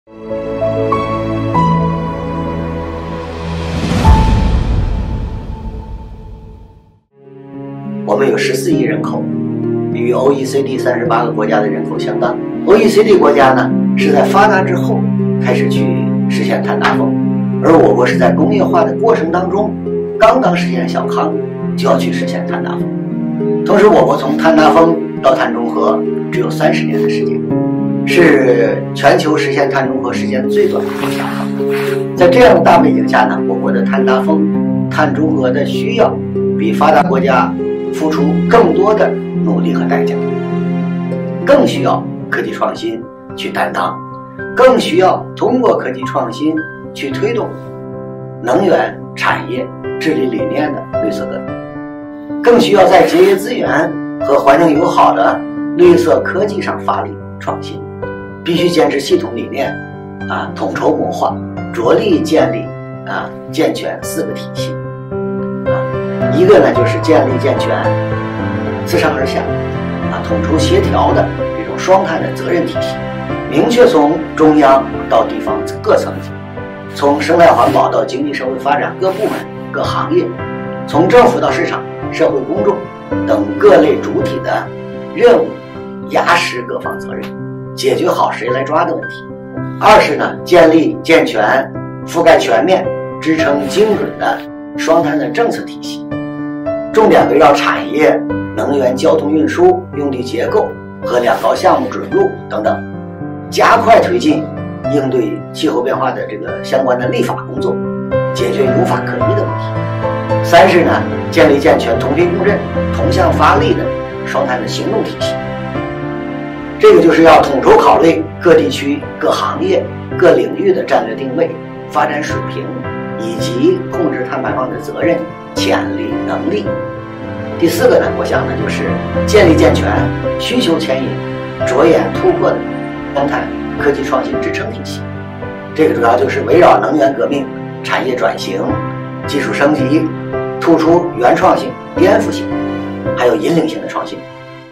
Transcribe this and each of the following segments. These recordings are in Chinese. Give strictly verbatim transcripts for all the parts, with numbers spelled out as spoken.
我们有十四亿人口，与 O E C D 三十八个国家的人口相当。O E C D 国家呢是在发达之后开始去实现碳达峰，而我国是在工业化的过程当中刚刚实现小康，就要去实现碳达峰。同时，我国从碳达峰到碳中和只有三十年的时间，是全球实现碳中和时间最短的国家。在这样的大背景下呢，我国的碳达峰、碳中和的需要比发达国家付出更多的努力和代价，更需要科技创新去担当，更需要通过科技创新去推动能源产业治理理念的绿色革命，更需要在节约资源和环境友好的绿色科技上发力创新。必须坚持系统理念啊，统筹谋划，着力建立啊健全四个体系啊，一个呢就是建立健全自上而下啊统筹协调的这种双碳的责任体系，明确从中央到地方各层级，从生态环保到经济社会发展各部门各行业，从政府到市场社会公众等各类主体的任务，压实各方责任，解决好谁来抓的问题。二是呢，建立健全、覆盖全面、支撑精准的双碳的政策体系，重点围绕产业、能源、交通运输、用地结构和两高项目准入等等，加快推进应对气候变化的这个相关的立法工作，解决有法可依的问题。三是呢，建立健全同频共振、同向发力的双碳的行动体系。这个就是要统筹考虑各地区、各行业、各领域的战略定位、发展水平，以及控制碳排放的责任、潜力、能力。第四个呢，我想呢，就是建立健全需求牵引、着眼突破的双碳科技创新支撑体系。这个主要就是围绕能源革命、产业转型、技术升级，突出原创性、颠覆性，还有引领性的创新。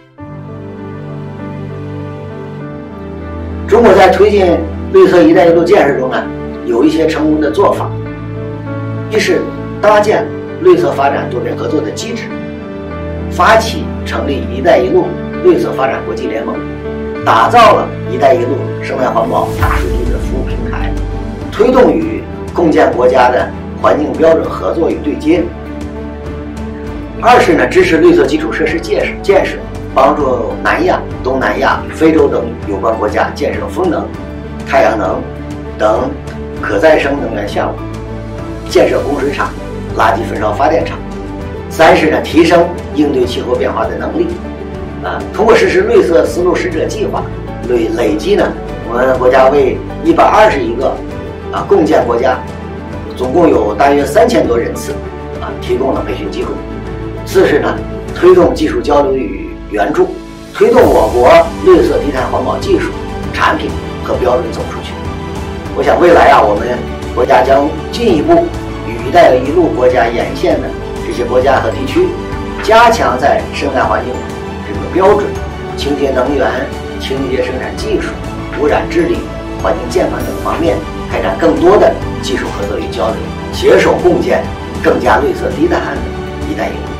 中国在推进绿色“一带一路”建设中呢，有一些成功的做法。一是搭建绿色发展多边合作的机制，发起成立“一带一路”绿色发展国际联盟，打造了“一带一路”生态环保大数据的服务平台，推动与共建国家的环境标准合作与对接。二是呢，支持绿色基础设施建设建设。帮助南亚、东南亚、非洲等有关国家建设风能、太阳能等可再生能源项目，建设供水厂、垃圾焚烧发电厂。三是呢，提升应对气候变化的能力，啊，通过实施绿色丝路使者计划，累累计呢，我们国家为一百二十一个啊共建国家，总共有大约三千多人次啊提供了培训机会。四是呢，推动技术交流与援助，推动我国绿色低碳环保技术、产品和标准走出去。我想未来啊，我们国家将进一步与“一带一路”国家沿线的这些国家和地区，加强在生态环境这个标准、清洁能源、清洁生产技术、污染治理、环境健康等方面开展更多的技术合作与交流，携手共建更加绿色低碳的“一带一路”。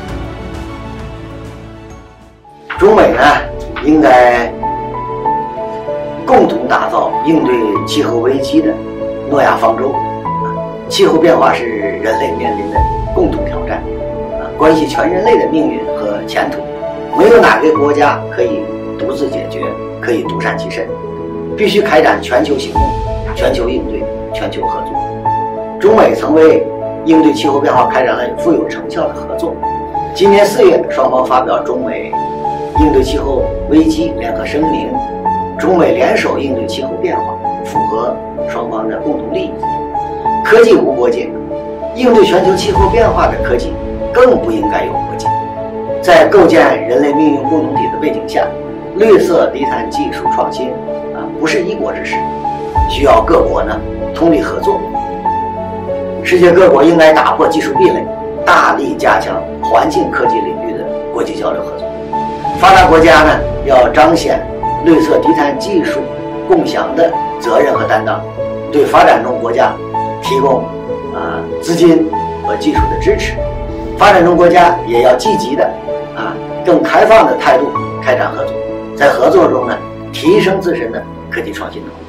中美呢，应该共同打造应对气候危机的诺亚方舟。气候变化是人类面临的共同挑战，啊，关系全人类的命运和前途。没有哪个国家可以独自解决，可以独善其身，必须开展全球行动、全球应对、全球合作。中美曾为应对气候变化开展了富有成效的合作。今年四月，双方发表中美应对气候危机联合声明，中美联手应对气候变化，符合双方的共同利益。科技无国界，应对全球气候变化的科技更不应该有国界。在构建人类命运共同体的背景下，绿色低碳技术创新啊，不是一国之事，需要各国呢通力合作。世界各国应该打破技术壁垒，大力加强环境科技领域的国际交流合作。发达国家呢，要彰显绿色低碳技术共享的责任和担当，对发展中国家提供啊、呃、资金和技术的支持。发展中国家也要积极的啊更开放的态度开展合作，在合作中呢提升自身的科技创新能力。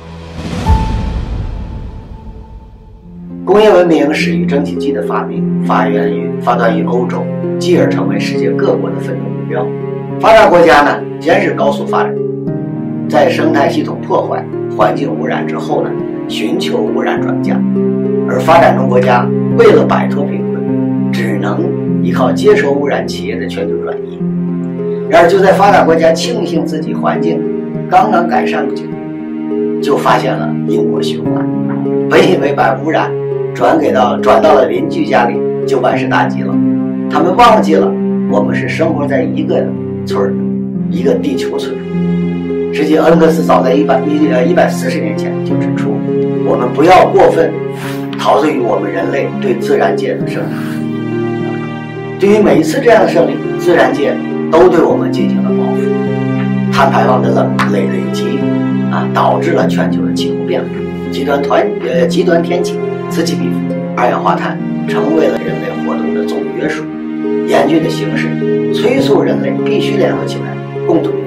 工业文明始于蒸汽机的发明，发源于发端于欧洲，继而成为世界各国的奋斗目标。发达国家呢，先是高速发展，在生态系统破坏、环境污染之后呢，寻求污染转嫁；而发展中国家为了摆脱贫困，只能依靠接收污染企业的全球转移。然而，就在发达国家庆幸自己环境刚刚改善不久，就发现了因果循环。本以为把污染转给到转到了邻居家里就万事大吉了，他们忘记了我们是生活在一个村儿，一个地球村。实际恩格斯早在一百一呃一百四十年前就指出，我们不要过分陶醉于我们人类对自然界的胜利。对于每一次这样的胜利，自然界都对我们进行了报复。碳排放的冷累累积啊，导致了全球的气候变化，极端团呃极端天气此起彼伏，二氧化碳成为了人类活动的总约束。严峻的形势催促人类必须联合起来，共同